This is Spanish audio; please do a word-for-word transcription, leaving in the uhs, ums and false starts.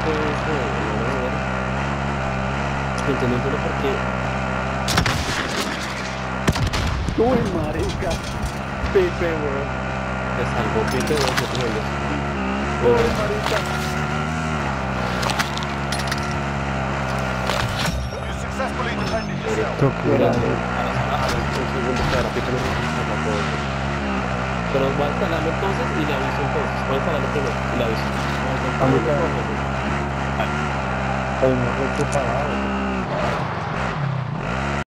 pues, no, no, no, no. Entonces no entiendo por qué. Uy, marica. Pipe, weón. Te salvo Pipe dos yo tengo los. Uy, marica. You successfully defended yourself. Mira, ahora un segundo que ahora Pipe no me puedo. Pero voy a instalarlo entonces y le aviso entonces. Voy a instalarlo primero y le aviso. A mí me he preocupado.